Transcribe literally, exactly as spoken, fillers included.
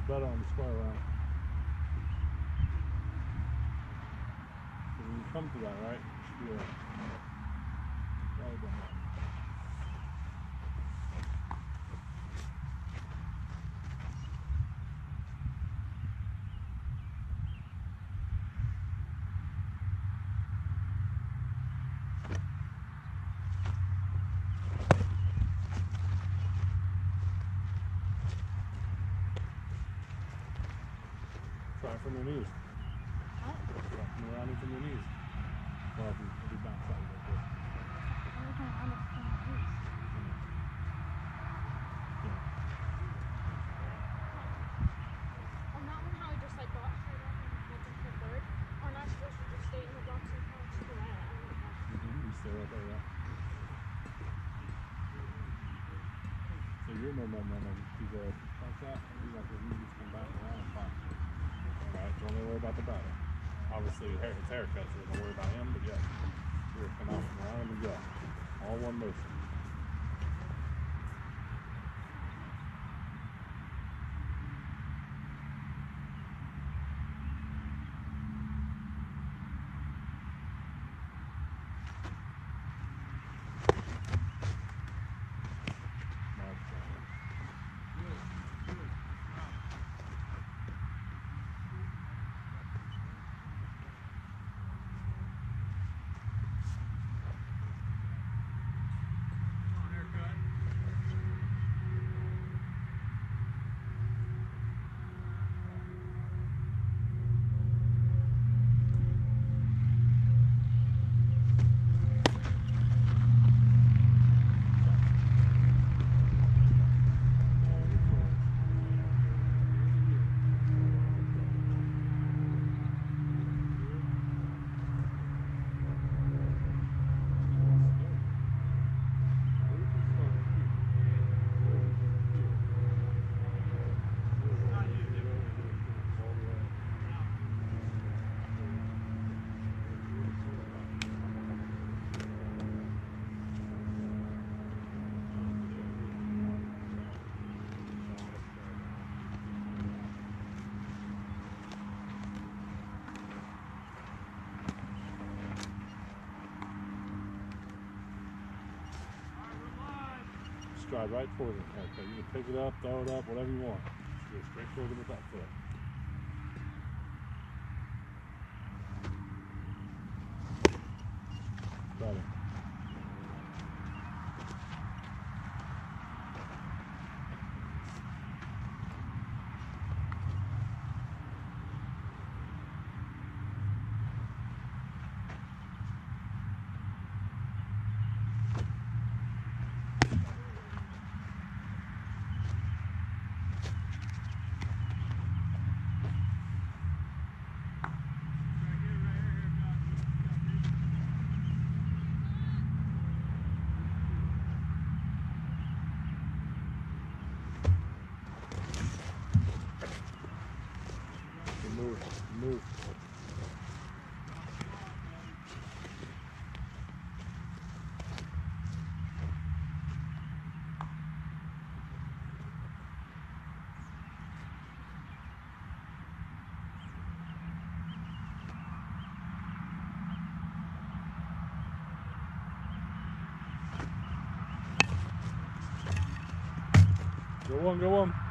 better on the square round. So when you come to that, right, you should do a right down. Try from your knees. What? Try from around and from your knees. Well, if you, if you bounce out a little bit. Every time I'm up from my knees. Yeah. On that one, how I just like got straight up and went into the bird. Or not supposed to just stay in the box and punch the way. I don't know. Mm-hmm. You stay right there, yeah. So you're no momentum. You go like that, you got the knees come back around and pop. Alright, don't worry about the battle. Obviously, hair, it's haircut, so don't worry about him, but yeah. You're come out from around him and go. All one motion. Stride right towards him. Okay, you can pick it up, throw it up, whatever you want. Just go straight towards him with that foot. Got it. Move, move. Go on, go on.